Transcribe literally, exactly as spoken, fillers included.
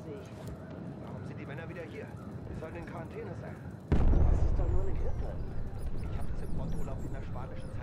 sich. Warum sind die Männer wieder hier? Wir sollen in Quarantäne sein. Das ist doch nur eine Grippe. Ich habe das im Porturlaub in der spanischen